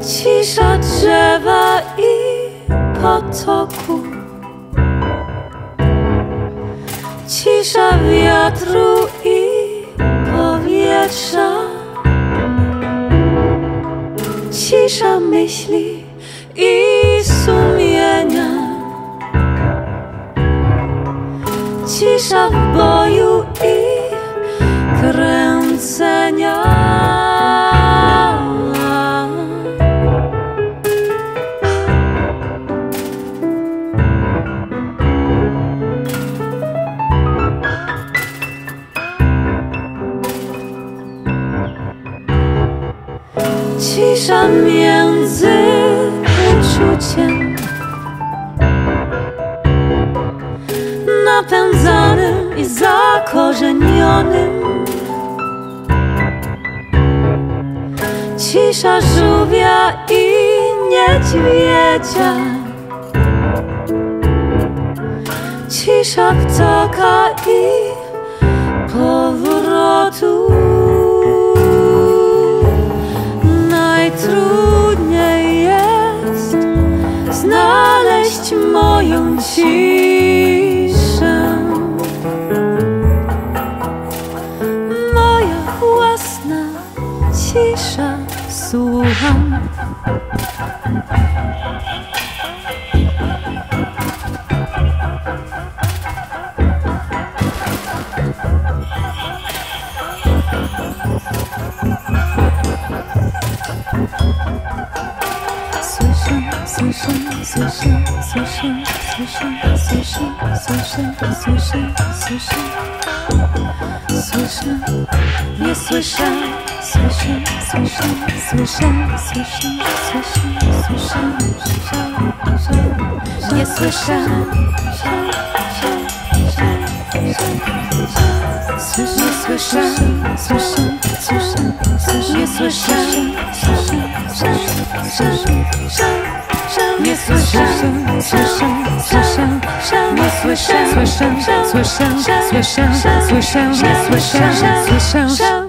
Cisza drzewa i potoku, cisza wiatru i powietrza, cisza myśli i sumienia, cisza w boju i kręcenia. Cisza między uczuciem napędzanym i zakorzenionym, cisza żółwia i niedźwiedzia, cisza ptaka i powrotu. Najtrudniej jest znaleźć moją ciszę, moja własna cisza. Słucham. Nie słyszę, nie słyszę, nie słyszę.